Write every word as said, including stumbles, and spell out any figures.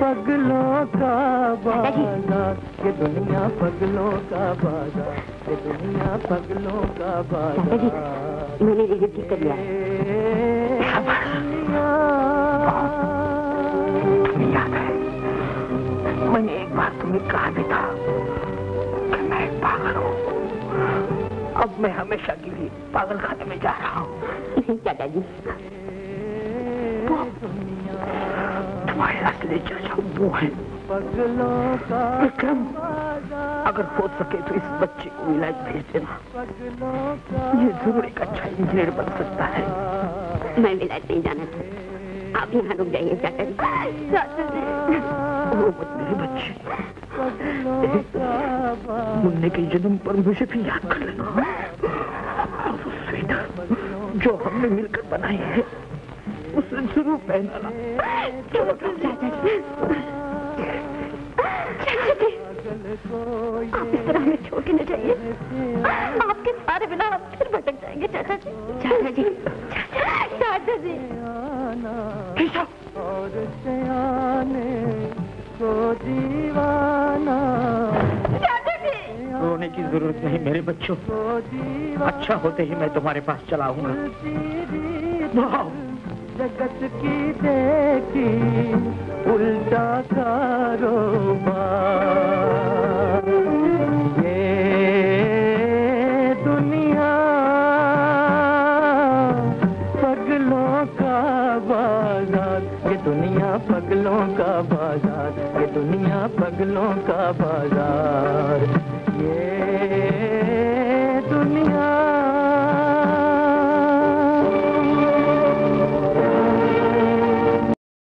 पगलों का बाजार, ये दुनिया पगलों का बाजार, ये दुनिया पगलों का बाजार। मैंने रेडियो ठीक कर लिया। तुम्हें याद है, मैंने एक बार तुम्हें कहा भी था कि मैं एक पागल हूँ। अब मैं हमेशा के लिए पागल खाने में जा रहा हूँ। चाचा जी, तुम्हारे असली चाचा वो है विक्रम। अगर हो सके तो इस बच्चे को इलाज भेज देना। ये जरूर एक अच्छा इंजीनियर बन सकता है। मैं विलायत नहीं जाना था, आप यहाँ रुक जाइए चाचा जी। चाचा जी, वो मेरे बच्चे, मुन्ने के जन्म पर मुझे भी याद कर लेना। और वो स्वेटर जो हमने मिलकर बनाई है उसे जरूर पहनाना। चलो चाचा जी, चाचा जी, आप इस तरह हमें छोड़ के न जाइए। आपके सारे बिना आप फिर भटक जाएंगे चाचा जी। चाचा जी, चाचा जी, और सयाने को दीवाना। चाचा जी, रोने की जरूरत नहीं मेरे बच्चों। अच्छा होते ही मैं तुम्हारे पास चला आऊंगा। जगत की देखी उल्टा कारोबार, ये दुनिया पगलों का बाजार, ये दुनिया पगलों का बाजार, ये दुनिया पगलों का बाजार।